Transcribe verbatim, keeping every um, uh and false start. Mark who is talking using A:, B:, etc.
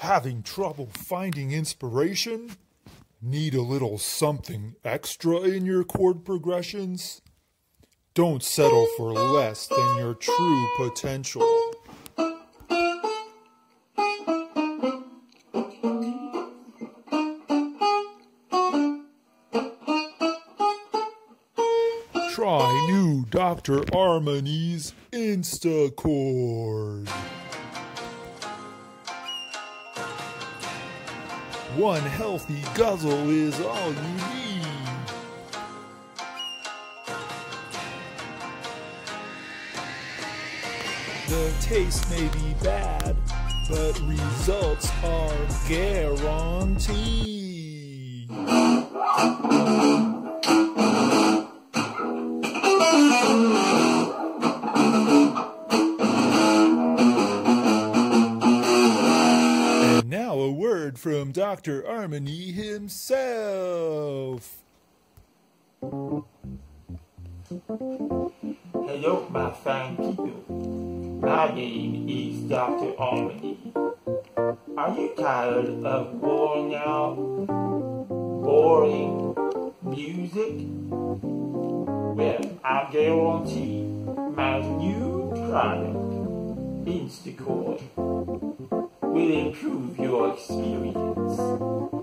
A: Having trouble finding inspiration? Need a little something extra in your chord progressions? Don't settle for less than your true potential. Try new Doctor Harmony's InstaChord. One healthy guzzle is all you need. The taste may be bad, but results are guaranteed. And now a word from Doctor Harmony himself.
B: Hello, my fine people. My name is Doctor Harmony. Are you tired of worn out, boring music? Well, I guarantee my new product, InstaChord, will improve your experience.